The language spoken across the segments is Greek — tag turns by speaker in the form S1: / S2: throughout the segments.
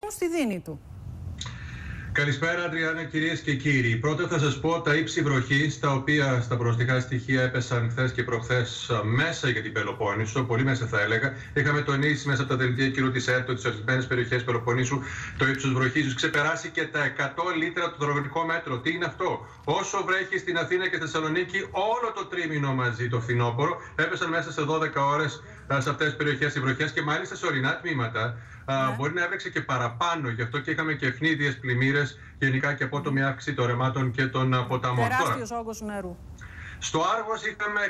S1: στη δίνη του.
S2: Καλησπέρα, Αντριάννα, κυρίες και κύριοι. Πρώτα θα σας πω τα ύψη βροχής, τα οποία στα προνοστικά στοιχεία έπεσαν χθες και προχθές μέσα για την Πελοπόννησο, πολύ μέσα θα έλεγα. Είχαμε τονίσει μέσα από τα δελτία καιρού της ΕΡΤ ότι σε ορισμένες περιοχές Πελοποννήσου το ύψος βροχής ξεπεράσει και τα 100 λίτρα το τετραγωνικό μέτρο. Τι είναι αυτό? Όσο βρέχει στην Αθήνα και στη Θεσσαλονίκη, όλο το τρίμηνο μαζί το φθινόπωρο, έπεσαν μέσα σε 12 ώρες σε αυτές τις περιοχές οι βροχές και μάλιστα σε ορεινά τμήματα. Μπορεί να έβρεξε και παραπάνω, γι' αυτό και είχαμε και ευνίδιες πλημμύρες, γενικά και απότομη αύξηση των ρεμάτων και των ποταμών.
S1: Τεράστιος όγκος νερού.
S2: Στο Άργος είχαμε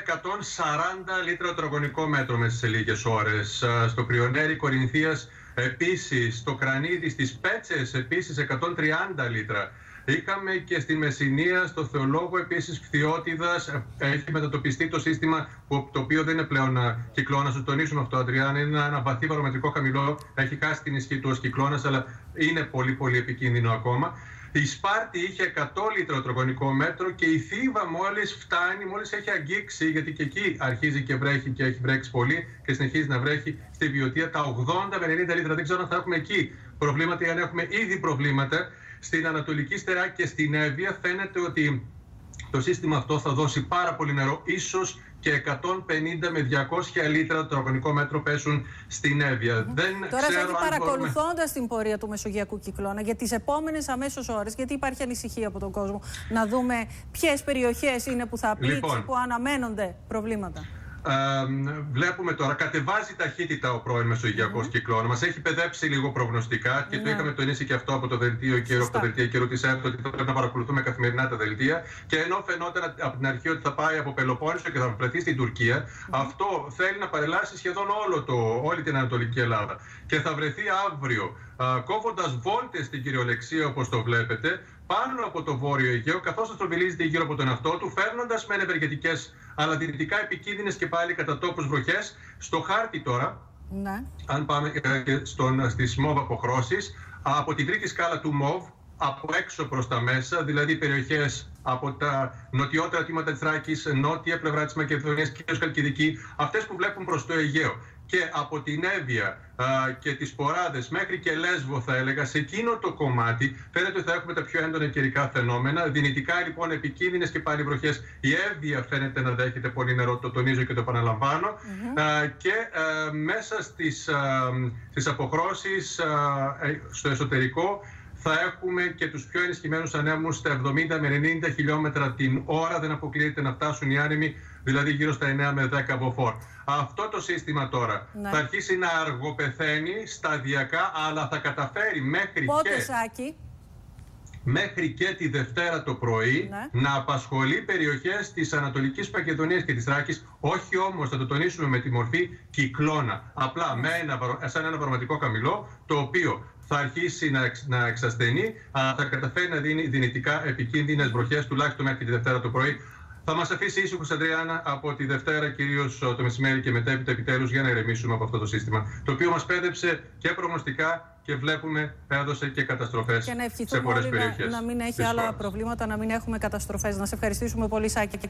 S2: 140 λίτρα τετραγωνικό μέτρο μέσα σε λίγες ώρες. Στο Πριονέρι Κορινθίας επίσης, στο Κρανίδι, στις Πέτσες επίσης 130 λίτρα. Είχαμε και στη Μεσσηνία, στο Θεολόγο επίσης Φθιώτιδας, έχει μετατοπιστεί το σύστημα το οποίο δεν είναι πλέον κυκλώνας. Το τονίσουμε αυτό, Αντριάννα, είναι ένα βαθύ βαρομετρικό χαμηλό, έχει χάσει την ισχύ του ως κυκλώνας, αλλά είναι πολύ πολύ επικίνδυνο ακόμα. Η Σπάρτη είχε 100 λίτρα τετραγωνικό μέτρο και η Θήβα μόλις έχει αγγίξει, γιατί και εκεί αρχίζει και βρέχει και έχει βρέξει πολύ και συνεχίζει να βρέχει, στη Βιωτία τα 80 με 90 λίτρα. Δεν ξέρω αν θα έχουμε εκεί προβλήματα ή αν έχουμε ήδη προβλήματα. Στην Ανατολική Στερά και στην Εύβοια φαίνεται ότι το σύστημα αυτό θα δώσει πάρα πολύ νερό, ίσως και 150 με 200 λίτρα τετραγωνικό μέτρο πέσουν στην Εύβοια.
S1: Τώρα, Σάκη, παρακολουθώντας την πορεία του μεσογειακού κυκλώνα για τις επόμενες αμέσως ώρες, γιατί υπάρχει ανησυχία από τον κόσμο, να δούμε ποιες περιοχές είναι που θα πλήξει, που αναμένονται προβλήματα.
S2: Βλέπουμε τώρα, κατεβάζει ταχύτητα ο πρώην μεσογειακός κυκλώνα. Μας έχει παιδέψει λίγο προγνωστικά και το είχαμε τονίσει και αυτό από το δελτίο καιρού της ΕΡΤ, ότι θα πρέπει να παρακολουθούμε καθημερινά τα δελτία. Και ενώ φαινόταν από την αρχή ότι θα πάει από Πελοπόννησο και θα βρεθεί στην Τουρκία, αυτό θέλει να παρελάσει σχεδόν όλη την Ανατολική Ελλάδα. Και θα βρεθεί αύριο, κόβοντας βόλτες στην κυριολεξία, όπως το βλέπετε, πάνω από το Βόρειο Αιγαίο, καθώς αστροβιλίζεται γύρω από τον εαυτό του, φέρνοντας με ευεργετικές αλλά δυνητικά επικίνδυνες και πάλι κατά τόπους βροχές. Στο χάρτη τώρα, αν πάμε στις ΜΟΒ αποχρώσεις, από την τρίτη σκάλα του ΜΟΒ, από έξω προς τα μέσα, δηλαδή περιοχές από τα νοτιότερα τμήματα της Θράκης, νότια πλευρά της Μακεδονίας, κυρίως Χαλκιδική, αυτές που βλέπουν προς το Αιγαίο. Και από την Εύβοια και τις Ποράδες μέχρι και Λέσβο, θα έλεγα, σε εκείνο το κομμάτι φαίνεται ότι θα έχουμε τα πιο έντονα καιρικά φαινόμενα. Δυνητικά λοιπόν επικίνδυνες και πάλι βροχές. Η Εύβοια φαίνεται να δέχεται πολύ νερό, το τονίζω και το επαναλαμβάνω. Και μέσα στις αποχρώσεις στο εσωτερικό θα έχουμε και τους πιο ενισχυμένους ανέμους στα 70 με 90 χιλιόμετρα την ώρα. Δεν αποκλείεται να φτάσουν οι άνεμοι, δηλαδή γύρω στα 9 με 10 μποφόρ. Αυτό το σύστημα τώρα θα αρχίσει να αργοπεθαίνει σταδιακά, αλλά θα καταφέρει μέχρι και τη Δευτέρα το πρωί να απασχολεί περιοχές της Ανατολικής Μακεδονίας και της Θράκης, όχι όμως, θα το τονίσουμε, με τη μορφή κυκλώνα. Απλά σαν ένα βαρομετρικό χαμηλό, το οποίο θα αρχίσει να εξασθενεί, αλλά θα καταφέρει να δίνει δυνητικά επικίνδυνες βροχές, τουλάχιστον μέχρι τη Δευτέρα το πρωί. Θα μας αφήσει ήσυχους, Αντριάννα, από τη Δευτέρα, κυρίως το μεσημέρι και μετέπειτα επιτέλους, για να ηρεμήσουμε από αυτό το σύστημα, το οποίο μας πέδεψε και προγνωστικά και βλέπουμε έδωσε και καταστροφές σε πολλές περιοχές.
S1: Να μην έχει άλλα προβλήματα, να μην έχουμε καταστροφές. Να σε ευχαριστήσουμε πολύ, Σάκη.